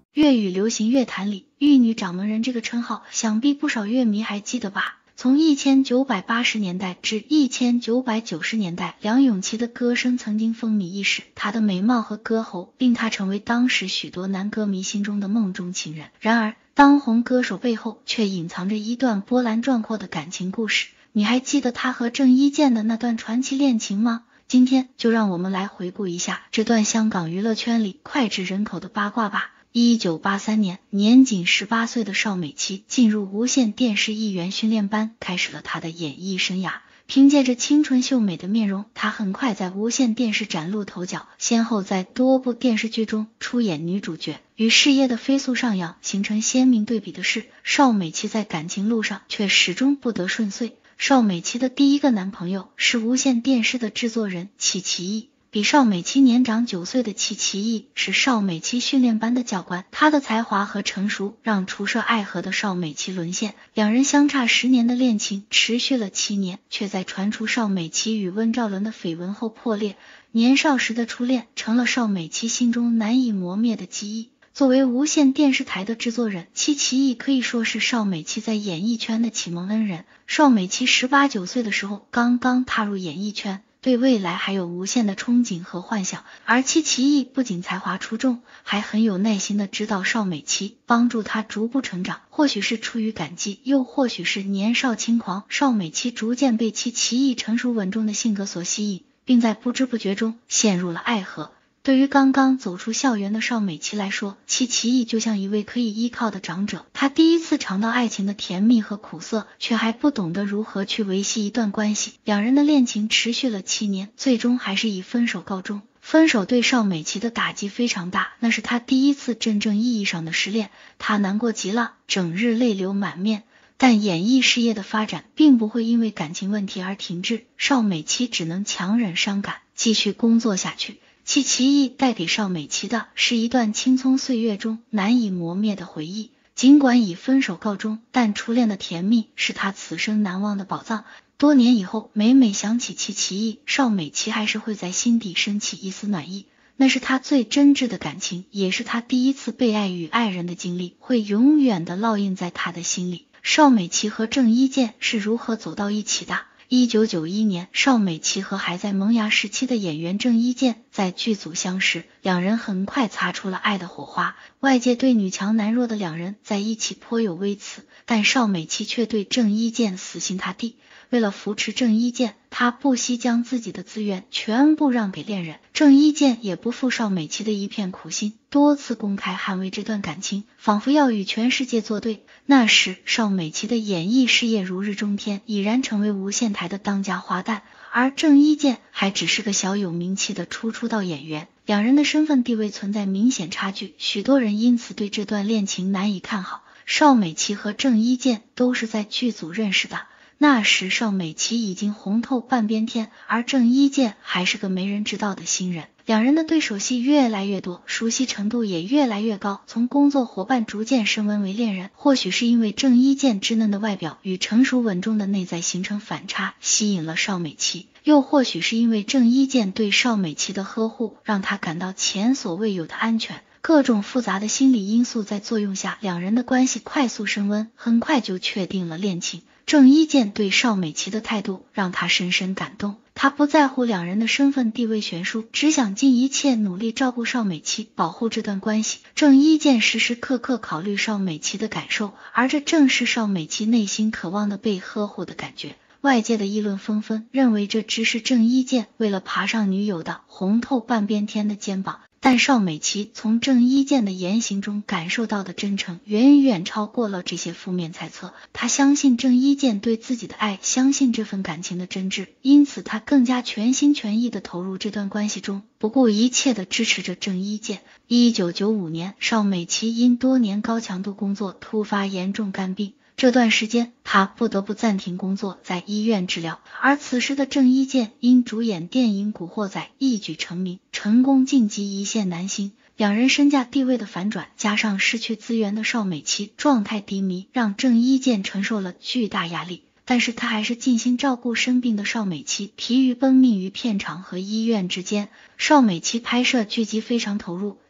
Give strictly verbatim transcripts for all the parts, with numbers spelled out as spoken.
粤语流行乐坛里，玉女掌门人这个称号，想必不少乐迷还记得吧？从一千九百八十年代至一千九百九十年代，梁咏琪的歌声曾经风靡一时，她的美貌和歌喉令她成为当时许多男歌迷心中的梦中情人。然而，当红歌手背后却隐藏着一段波澜壮阔的感情故事。你还记得她和郑伊健的那段传奇恋情吗？今天就让我们来回顾一下这段香港娱乐圈里脍炙人口的八卦吧。一九八三年，年仅十八岁的邵美琪进入无线电视艺员训练班，开始了她的演艺生涯。凭借着清纯秀美的面容，她很快在无线电视崭露头角，先后在多部电视剧中出演女主角。与事业的飞速上扬形成鲜明对比的是，邵美琪在感情路上却始终不得顺遂。邵美琪的第一个男朋友是无线电视的制作人戚其义。比邵美琪年长九岁的戚其义是邵美琪训练班的教官，他的才华和成熟让初涉爱河的邵美琪沦陷。两人相差十年的恋情持续了七年，却在传出邵美琪与温兆伦的绯闻后破裂。年少时的初恋成了邵美琪心中难以磨灭的记忆。作为无线电视台的制作人，戚其义可以说是邵美琪在演艺圈的启蒙恩人。邵美琪十八九岁的时候刚刚踏入演艺圈，对未来还有无限的憧憬和幻想，而戚其义不仅才华出众，还很有耐心的指导邵美琪，帮助她逐步成长。或许是出于感激，又或许是年少轻狂，邵美琪逐渐被戚其义成熟稳重的性格所吸引，并在不知不觉中陷入了爱河。对于刚刚走出校园的邵美琪来说，戚其义就像一位可以依靠的长者，他第一次尝到爱情的甜蜜和苦涩，却还不懂得如何去维系一段关系。两人的恋情持续了七年，最终还是以分手告终。分手对邵美琪的打击非常大，那是她第一次真正意义上的失恋，她难过极了，整日泪流满面。但演艺事业的发展并不会因为感情问题而停滞，邵美琪只能强忍伤感，继续工作下去。戚其义带给邵美琪的是一段青葱岁月中难以磨灭的回忆，尽管以分手告终，但初恋的甜蜜是她此生难忘的宝藏。多年以后，每每想起戚其义，邵美琪还是会在心底升起一丝暖意。那是她最真挚的感情，也是她第一次被爱与爱人的经历，会永远的烙印在她的心里。邵美琪和郑伊健是如何走到一起的？一九九一年，邵美琪和还在萌芽时期的演员郑伊健在剧组相识，两人很快擦出了爱的火花。外界对女强男弱的两人在一起颇有微词，但邵美琪却对郑伊健死心塌地。为了扶持郑伊健，她不惜将自己的资源全部让给恋人。郑伊健也不负邵美琪的一片苦心，多次公开捍卫这段感情，仿佛要与全世界作对。那时邵美琪的演艺事业如日中天，已然成为无线台的当家花旦，而郑伊健还只是个小有名气的初出道演员，两人的身份地位存在明显差距，许多人因此对这段恋情难以看好。邵美琪和郑伊健都是在剧组认识的，那时邵美琪已经红透半边天，而郑伊健还是个没人知道的新人。两人的对手戏越来越多，熟悉程度也越来越高，从工作伙伴逐渐升温为恋人。或许是因为郑伊健稚嫩的外表与成熟稳重的内在形成反差，吸引了邵美琪，又或许是因为郑伊健对邵美琪的呵护，让她感到前所未有的安全。各种复杂的心理因素在作用下，两人的关系快速升温，很快就确定了恋情。郑伊健对邵美琪的态度让他深深感动，他不在乎两人的身份地位悬殊，只想尽一切努力照顾邵美琪，保护这段关系。郑伊健时时刻刻考虑邵美琪的感受，而这正是邵美琪内心渴望的被呵护的感觉。外界的议论纷纷，认为这只是郑伊健为了爬上女友的红透半边天的肩膀，但邵美琪从郑伊健的言行中感受到的真诚远远超过了这些负面猜测。她相信郑伊健对自己的爱，相信这份感情的真挚，因此她更加全心全意地投入这段关系中，不顾一切地支持着郑伊健。一九九五年，邵美琪因多年高强度工作突发严重肝病，这段时间他不得不暂停工作，在医院治疗。而此时的郑伊健因主演电影《古惑仔》一举成名，成功晋级一线男星。两人身价地位的反转，加上失去资源的邵美琪状态低迷，让郑伊健承受了巨大压力。但是他还是尽心照顾生病的邵美琪，疲于奔命于片场和医院之间。邵美琪拍摄剧集非常投入，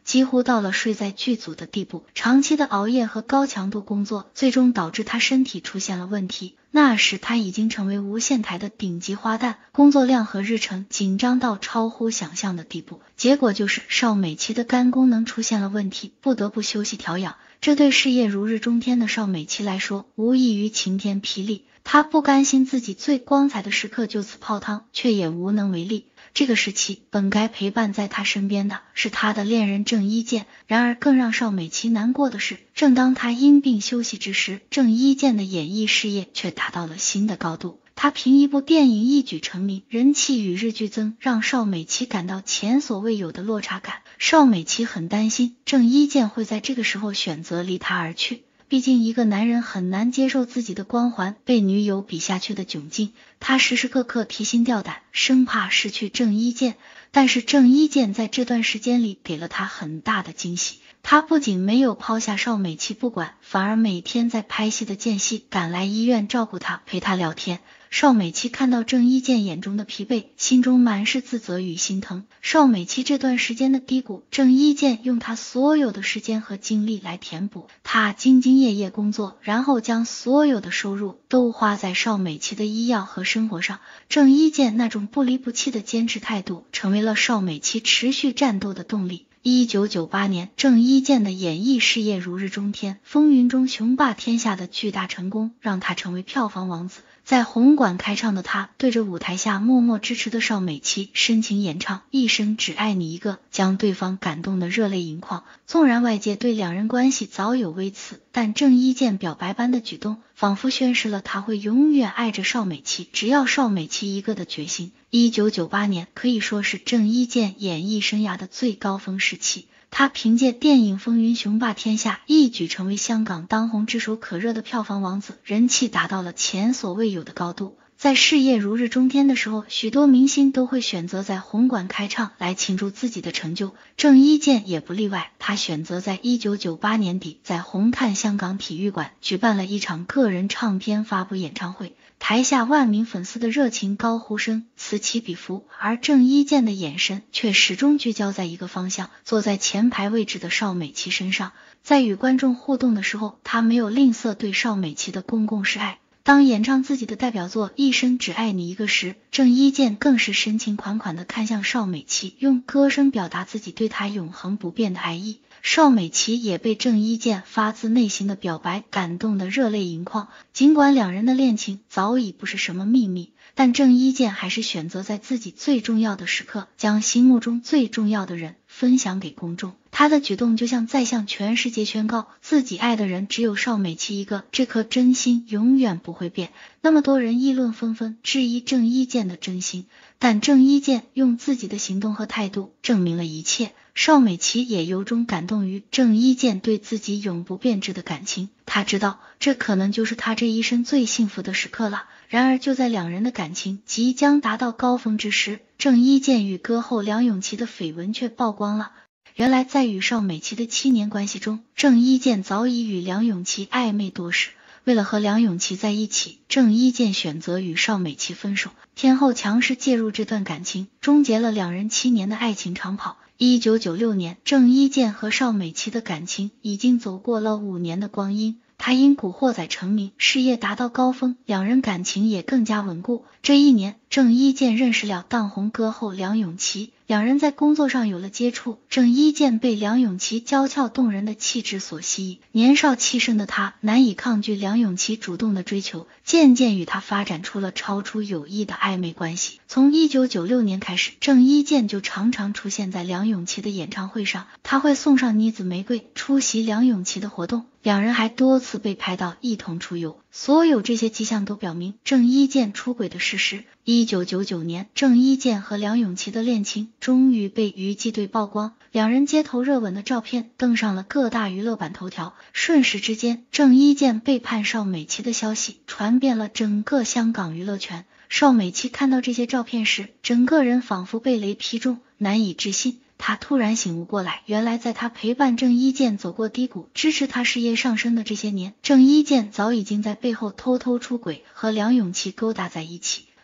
几乎到了睡在剧组的地步。长期的熬夜和高强度工作，最终导致他身体出现了问题。那时他已经成为无线台的顶级花旦，工作量和日程紧张到超乎想象的地步。结果就是邵美琪的肝功能出现了问题，不得不休息调养。这对事业如日中天的邵美琪来说，无异于晴天霹雳。她不甘心自己最光彩的时刻就此泡汤，却也无能为力。这个时期本该陪伴在她身边的是她的恋人郑伊健，然而更让邵美琪难过的是，正当她因病休息之时，郑伊健的演艺事业却达到了新的高度。他凭一部电影一举成名，人气与日俱增，让邵美琪感到前所未有的落差感。邵美琪很担心郑伊健会在这个时候选择离他而去，毕竟一个男人很难接受自己的光环被女友比下去的窘境，他时时刻刻提心吊胆，生怕失去郑伊健。但是郑伊健在这段时间里给了他很大的惊喜，他不仅没有抛下邵美琪不管，反而每天在拍戏的间隙赶来医院照顾他，陪他聊天。邵美琪看到郑伊健眼中的疲惫，心中满是自责与心疼。邵美琪这段时间的低谷，郑伊健用他所有的时间和精力来填补。他兢兢业业工作，然后将所有的收入都花在邵美琪的医药和生活上。郑伊健那种不离不弃的坚持态度，成为了邵美琪持续战斗的动力。一九九八年，郑伊健的演艺事业如日中天，风云中雄霸天下的巨大成功，让他成为票房王子。在红馆开唱的他，对着舞台下默默支持的邵美琪深情演唱《一生只爱你一个》，将对方感动得热泪盈眶。纵然外界对两人关系早有微词，但郑伊健表白般的举动，仿佛宣示了他会永远爱着邵美琪，只要邵美琪一个的决心。一九九八年可以说是郑伊健演艺生涯的最高峰时期，他凭借电影《风云》雄霸天下，一举成为香港当红炙手可热的票房王子，人气达到了前所未有的高度。在事业如日中天的时候，许多明星都会选择在红馆开唱来庆祝自己的成就，郑伊健也不例外。他选择在一九九八年底在红磡香港体育馆举办了一场个人唱片发布演唱会，台下万名粉丝的热情高呼声此起彼伏，而郑伊健的眼神却始终聚焦在一个方向，坐在前排位置的邵美琪身上。在与观众互动的时候，他没有吝啬对邵美琪的公共示爱。当演唱自己的代表作《一生只爱你一个》时，郑伊健更是深情款款地看向邵美琪，用歌声表达自己对她永恒不变的爱意。邵美琪也被郑伊健发自内心的表白感动得热泪盈眶。尽管两人的恋情早已不是什么秘密，但郑伊健还是选择在自己最重要的时刻，将心目中最重要的人分享给公众。他的举动就像在向全世界宣告，自己爱的人只有邵美琪一个，这颗真心永远不会变。那么多人议论纷纷，质疑郑伊健的真心，但郑伊健用自己的行动和态度证明了一切。邵美琪也由衷感动于郑伊健对自己永不变质的感情，他知道这可能就是他这一生最幸福的时刻了。然而就在两人的感情即将达到高峰之时，郑伊健与歌后梁咏琪的绯闻却曝光了。原来在与邵美琪的七年关系中，郑伊健早已与梁咏琪暧昧多时。为了和梁咏琪在一起，郑伊健选择与邵美琪分手，天后强势介入这段感情，终结了两人七年的爱情长跑。一九九六年，郑伊健和邵美琪的感情已经走过了五年的光阴。他因古惑仔成名，事业达到高峰，两人感情也更加稳固。这一年，郑伊健认识了当红歌后梁咏琪，两人在工作上有了接触。郑伊健被梁咏琪娇俏动人的气质所吸引，年少气盛的他难以抗拒梁咏琪主动的追求，渐渐与他发展出了超出友谊的暧昧关系。从一九九六年开始，郑伊健就常常出现在梁咏琪的演唱会上，他会送上妮子玫瑰，出席梁咏琪的活动，两人还多次被拍到一同出游。所有这些迹象都表明郑伊健出轨的事实。一九九九年，郑伊健和梁咏琪的恋情终于被娱记队曝光，两人街头热吻的照片登上了各大娱乐版头条。瞬时之间，郑伊健背叛邵美琪的消息传遍了整个香港娱乐圈。邵美琪看到这些照片时，整个人仿佛被雷劈中，难以置信。他突然醒悟过来，原来在他陪伴郑伊健走过低谷，支持他事业上升的这些年，郑伊健早已经在背后偷偷出轨，和梁咏琪勾搭在一起。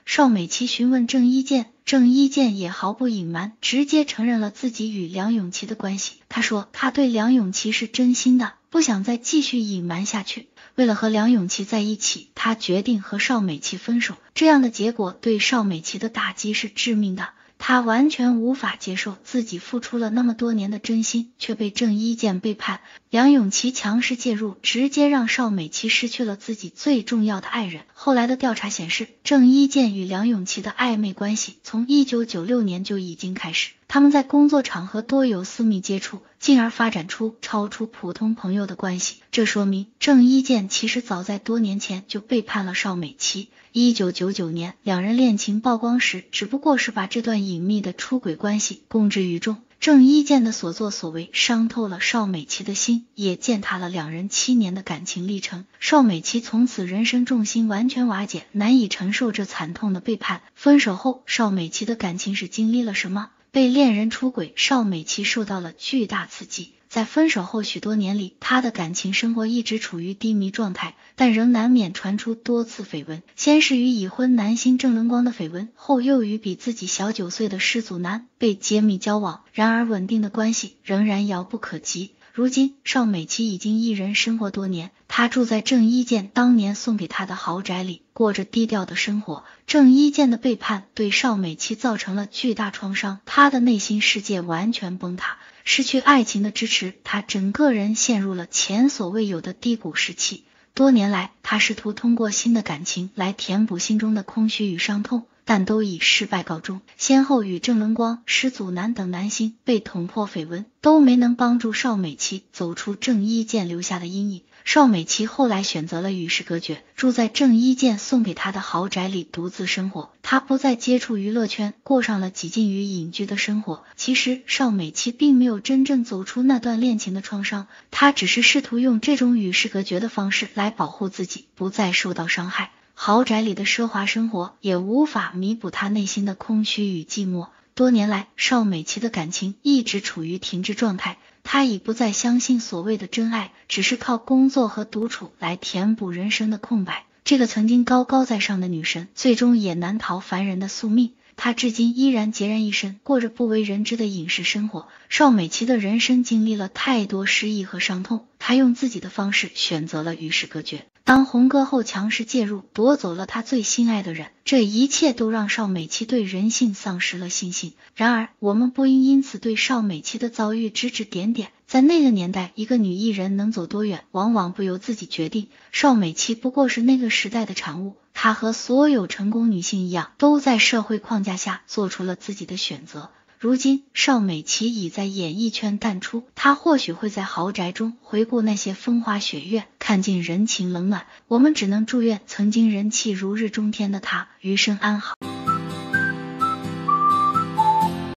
邵美琪询问郑伊健，郑伊健也毫不隐瞒，直接承认了自己与梁咏琪的关系。他说他对梁咏琪是真心的，不想再继续隐瞒下去。为了和梁咏琪在一起，他决定和邵美琪分手。这样的结果对邵美琪的打击是致命的，他完全无法接受自己付出了那么多年的真心却被郑伊健背叛。梁咏琪强势介入，直接让邵美琪失去了自己最重要的爱人。后来的调查显示，郑伊健与梁咏琪的暧昧关系从一九九六年就已经开始，他们在工作场合多有私密接触，进而发展出超出普通朋友的关系。这说明郑伊健其实早在多年前就背叛了邵美琪。一九九九年两人恋情曝光时，只不过是把这段隐秘的出轨关系公之于众。郑伊健的所作所为伤透了邵美琪的心，也践踏了两人七年的感情历程。邵美琪从此人生重心完全瓦解，难以承受这惨痛的背叛。分手后，邵美琪的感情史经历了什么？被恋人出轨，邵美琪受到了巨大刺激。在分手后许多年里，她的感情生活一直处于低迷状态，但仍难免传出多次绯闻。先是与已婚男星郑伦光的绯闻，后又与比自己小九岁的师祖男被揭秘交往。然而稳定的关系仍然遥不可及。如今邵美琪已经一人生活多年，她住在郑伊健当年送给她的豪宅里，过着低调的生活。郑伊健的背叛对邵美琪造成了巨大创伤，她的内心世界完全崩塌，失去爱情的支持，她整个人陷入了前所未有的低谷时期。多年来，她试图通过新的感情来填补心中的空虚与伤痛，但都以失败告终。先后与郑伦光、师祖男等男星被捅破绯闻，都没能帮助邵美琪走出郑伊健留下的阴影。邵美琪后来选择了与世隔绝，住在郑伊健送给她的豪宅里独自生活。她不再接触娱乐圈，过上了几近于隐居的生活。其实邵美琪并没有真正走出那段恋情的创伤，她只是试图用这种与世隔绝的方式来保护自己，不再受到伤害。豪宅里的奢华生活也无法弥补她内心的空虚与寂寞。多年来，邵美琪的感情一直处于停滞状态，她已不再相信所谓的真爱，只是靠工作和独处来填补人生的空白。这个曾经高高在上的女神，最终也难逃凡人的宿命。她至今依然孑然一身，过着不为人知的隐士生活。邵美琪的人生经历了太多失意和伤痛，她用自己的方式选择了与世隔绝。当红歌后强势介入，夺走了她最心爱的人，这一切都让邵美琪对人性丧失了信心。然而，我们不应因此对邵美琪的遭遇指指点点。在那个年代，一个女艺人能走多远，往往不由自己决定。邵美琪不过是那个时代的产物，她和所有成功女性一样，都在社会框架下做出了自己的选择。如今邵美琪已在演艺圈淡出，她或许会在豪宅中回顾那些风花雪月，看尽人情冷暖。我们只能祝愿曾经人气如日中天的她余生安好。